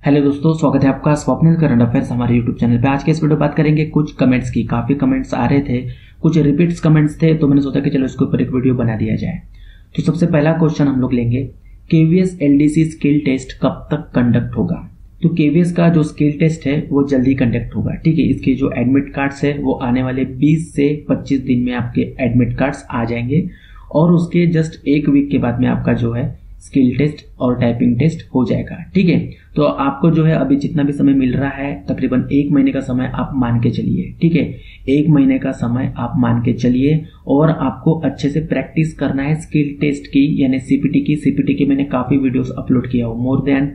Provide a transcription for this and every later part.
Hello दोस्तों, स्वागत है आपका स्वप्निल करंट अफेयर्स हमारे यूट्यूब चैनल पे। आज के इस वीडियो बात करेंगे कुछ कमेंट्स की। काफी कमेंट्स आ रहे थे, कुछ रिपीट्स कमेंट्स थे, तो मैंने सोचा कि चलो इसके ऊपर एक वीडियो बना दिया जाए। तो सबसे पहला क्वेश्चन हम लोग लेंगे, केवीएस एलडीसी स्किल टेस्ट कब तक कंडक्ट होगा। तो केवीएस का जो स्किल टेस्ट है वो जल्दी कंडक्ट होगा, ठीक है। इसके जो एडमिट कार्ड्स है वो आने वाले 20 से 25 दिन में आपके एडमिट कार्ड्स आ जाएंगे और उसके जस्ट एक वीक के बाद में आपका जो है स्किल टेस्ट और टाइपिंग टेस्ट हो जाएगा, ठीक है। तो आपको जो है अभी जितना भी समय मिल रहा है, तकरीबन 1 महीने का समय आप मान के चलिए, ठीक है। 1 महीने का समय आप मान के चलिए और आपको अच्छे से प्रैक्टिस करना है स्किल टेस्ट की, यानी सीपीटी की मैंने काफी वीडियोस अपलोड किया हूँ। मोर देन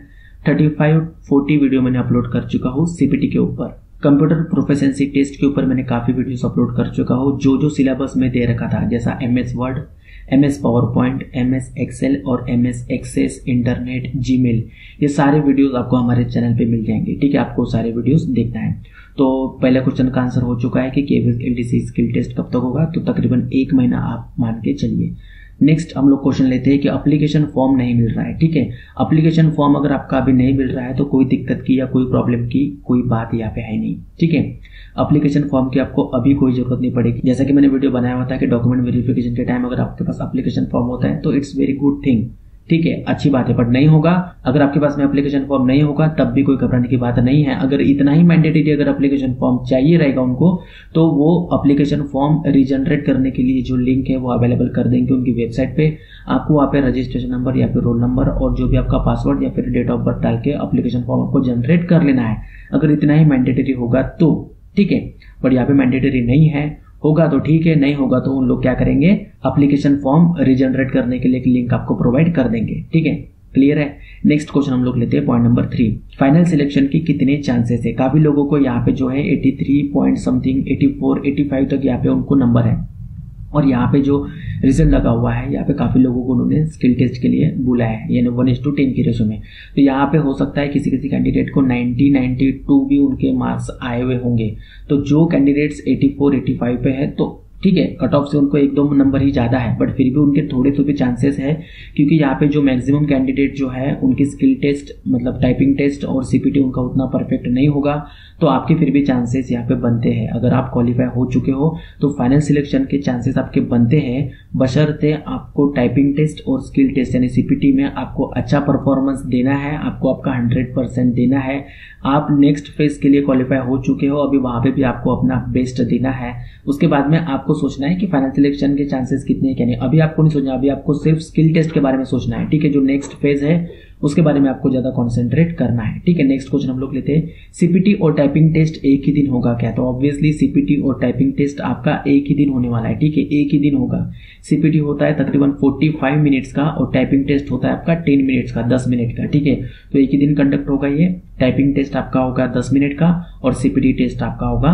35-40 वीडियो मैंने अपलोड कर चुका हूँ सीपीटी के ऊपर। कंप्यूटर प्रोफिशिएंसी टेस्ट के ऊपर मैंने काफी वीडियोस अपलोड कर चुका हूँ। जो सिलेबस में दे रखा था, जैसा MS word, MS PowerPoint, MS Excel और MS एक्सेस, इंटरनेट, जीमेल, ये सारे वीडियोस आपको हमारे चैनल पे मिल जाएंगे, ठीक है। आपको सारे वीडियोस देखना है। तो पहले क्वेश्चन का आंसर हो चुका है कि केवीएस एलडीसी स्किल टेस्ट कब तक होगा, तो तकरीबन 1 महीना आप मान के चलिए। नेक्स्ट हम लोग क्वेश्चन लेते हैं कि एप्लीकेशन फॉर्म नहीं मिल रहा है, ठीक है। एप्लीकेशन फॉर्म अगर आपका अभी नहीं मिल रहा है तो कोई दिक्कत की या कोई प्रॉब्लम की कोई बात यहाँ पे है नहीं, ठीक है। एप्लीकेशन फॉर्म की आपको अभी कोई जरूरत नहीं पड़ेगी। जैसा कि मैंने वीडियो बनाया हुआ था कि डॉक्यूमेंट वेरिफिकेशन के टाइम अगर आपके पास एप्लीकेशन फॉर्म होता है तो इट्स वेरी गुड थिंग, ठीक है, अच्छी बात है। बट नहीं होगा, अगर आपके पास में एप्लीकेशन फॉर्म नहीं होगा तब भी कोई घबराने की बात नहीं है। अगर इतना ही मैंडेटरी अगर एप्लीकेशन फॉर्म चाहिए रहेगा उनको, तो वो एप्लीकेशन फॉर्म रीजनरेट करने के लिए जो लिंक है वो अवेलेबल कर देंगे उनकी वेबसाइट पे। आपको वहाँ पे रजिस्ट्रेशन नंबर या फिर रोल नंबर और जो भी आपका पासवर्ड या फिर डेट ऑफ बर्थ डाल के एप्लीकेशन फॉर्म आपको जनरेट कर लेना है, अगर इतना ही मैंडेटरी होगा तो, ठीक है। बट यहाँ पे मैंडेटरी नहीं है, होगा तो ठीक है, नहीं होगा तो उन लोग क्या करेंगे, एप्लीकेशन फॉर्म रीजनरेट करने के लिए एक लिंक आपको प्रोवाइड कर देंगे, ठीक है। क्लियर है। नेक्स्ट क्वेश्चन हम लोग लेते हैं, पॉइंट नंबर 3, फाइनल सिलेक्शन की कितने चांसेस है। काफी लोगों को यहाँ पे जो है 83 पॉइंट समथिंग, 84, 85 तक यहाँ पे उनको नंबर है और यहाँ पे जो रिजल्ट लगा हुआ है, यहाँ पे काफी लोगों को उन्होंने स्किल टेस्ट के लिए बुलाया है, यानी 1:10 की रेशो में। तो यहाँ पे हो सकता है किसी कैंडिडेट को 90, 92 भी उनके मार्क्स आए हुए होंगे। तो जो कैंडिडेट्स 84, 85 पे है तो ठीक है, कट ऑफ से उनको 1-2 नंबर ही ज्यादा है, बट फिर भी उनके थोड़े तो भी चांसेस है, क्योंकि यहाँ पे जो मैक्सिमम कैंडिडेट जो है उनकी स्किल टेस्ट मतलब टाइपिंग टेस्ट और सीपीटी उनका उतना परफेक्ट नहीं होगा, तो आपके फिर भी चांसेस यहाँ पे बनते हैं। अगर आप क्वालिफाई हो चुके हो तो फाइनल सिलेक्शन के चांसेस आपके बनते हैं, बशर्ते आपको टाइपिंग टेस्ट और स्किल टेस्ट यानी सीपीटी में आपको अच्छा परफॉर्मेंस देना है, आपको आपका 100% देना है। आप नेक्स्ट फेज के लिए क्वालिफाई हो चुके हो, अभी वहां पे भी आपको अपना बेस्ट देना है। उसके बाद में आपको सोचना है कि फाइनल सिलेक्शन के चांसेस कितने हैं क्या नहीं। अभी आपको नहीं सोचना, अभी आपको सिर्फ स्किल टेस्ट के बारे में सोचना है, ठीक है। जो नेक्स्ट फेज है उसके बारे में आपको ज्यादा कॉन्सेंट्रेट करना है, ठीक है। नेक्स्ट क्वेश्चन हम लोग लेते हैं, सीपीटी और टाइपिंग टेस्ट एक ही दिन होगा क्या। तो ऑब्वियसली सीपीटी और टाइपिंग टेस्ट आपका एक ही दिन होने वाला है, ठीक है, एक ही दिन होगा। सीपीटी होता है तकरीबन 45 मिनट्स का और टाइपिंग टेस्ट होता है आपका 10 मिनट्स का, 10 मिनट का, ठीक है। तो एक ही दिन कंडक्ट होगा ये। टाइपिंग टेस्ट आपका होगा 10 मिनट का और सीपीटी टेस्ट आपका होगा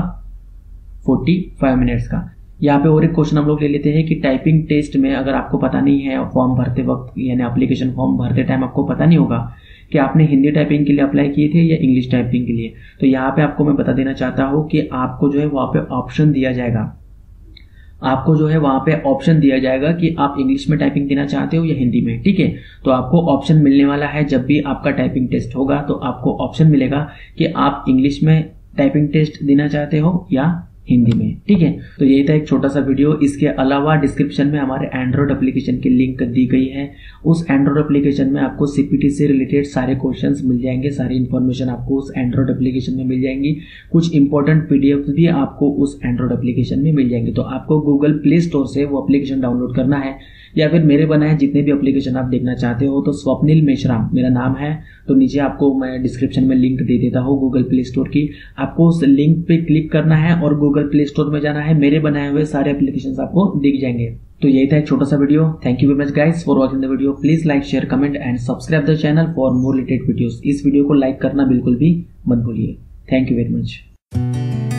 45 मिनट्स का। यहाँ पे और एक क्वेश्चन हम लोग ले लेते हैं कि टाइपिंग टेस्ट में अगर आपको पता नहीं है फॉर्म भरते वक्त, यानी एप्लीकेशन फॉर्म भरते टाइम आपको पता नहीं होगा कि आपने हिंदी टाइपिंग के लिए अप्लाई किए थे या इंग्लिश टाइपिंग के लिए, तो यहाँ पे आपको मैं बता देना चाहता हूँ कि आपको जो है वहाँ पे ऑप्शन दिया जाएगा। आपको जो है वहां पे ऑप्शन दिया जाएगा कि आप इंग्लिश में टाइपिंग देना चाहते हो या हिंदी में, ठीक है। तो आपको ऑप्शन मिलने वाला है, जब भी आपका टाइपिंग टेस्ट होगा तो आपको ऑप्शन मिलेगा कि आप इंग्लिश में टाइपिंग टेस्ट देना चाहते हो या हिंदी में, ठीक है। तो यही था एक छोटा सा वीडियो। इसके अलावा डिस्क्रिप्शन में हमारे एंड्रॉइड एप्लीकेशन की लिंक दी गई है। उस एंड्रॉइड एप्लीकेशन में आपको सीपीटी से रिलेटेड सारे क्वेश्चंस मिल जाएंगे, सारी इन्फॉर्मेशन आपको उस एंड्रॉइड एप्लीकेशन में मिल जाएंगी। कुछ इंपॉर्टेंट पीडीएफ भी आपको उस एंड्रॉइड एप्लीकेशन में मिल जाएंगे। तो आपको गूगल प्ले स्टोर से वो एप्लीकेशन डाउनलोड करना है या फिर मेरे बनाए जितने भी एप्लीकेशन आप देखना चाहते हो, तो स्वप्निल मेश्राम मेरा नाम है, तो नीचे आपको मैं डिस्क्रिप्शन में लिंक दे देता हूँ गूगल प्ले स्टोर की। आपको उस लिंक पे क्लिक करना है और गूगल प्ले स्टोर में जाना है, मेरे बनाए हुए सारे एप्लीकेशंस आपको दिख जाएंगे। तो यही था एक छोटा सा video. Thank you very much guys for watching the video. Please like, share, comment and subscribe the channel for more related videos. इस वीडियो को लाइक करना बिल्कुल भी मत भूलिए। Thank you very much.